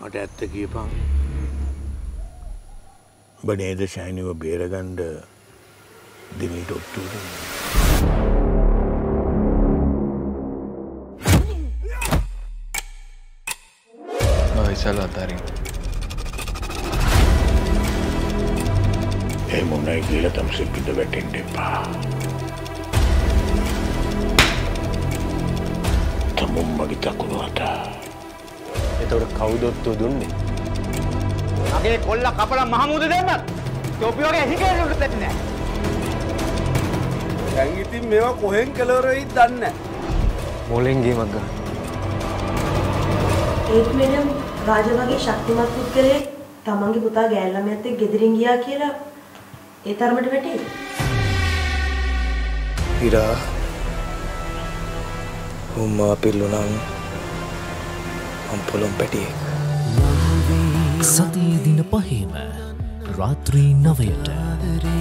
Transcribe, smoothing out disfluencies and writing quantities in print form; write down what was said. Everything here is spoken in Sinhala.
මට ඇත්ත කියපන්. ඔබ නේද ෂයිනිව බේරගන්න දිනීට ඔට්ටු දෙන්නේ. විශාල අතාරින්. ඒ මොනයි කියලා තමසේ පිට වැටෙන්න එපා. තමුන් මගේ දකුණු අත. එතකොට කවුද ඔත්තු දුන්නේ? මගේ කොල්ල කපලා මහමුද දෙන්නත් තොපි වගේ හිකේරුට දෙන්නේ නැහැ. දැන් ඉතින් මේවා කොහෙන් කෙලවර වෙයිද දන්නේ නැහැ. මොලෙන් ගේමක් ගන්න. ඒත් මෙන්න රාජ වගේ ශක්තිමත් පුද්ගලයෙක් තමන්ගේ පුතා ගෑල් ළමයාත් එක්ක ගෙදරින් ගියා කියලා ඒ තරමට වැටේ. ඉරා උම්මා පිල්ලුනම් අම්පොලොම් පැටියෙක්. සතියේ දින 5ම රාත්‍රී 9ට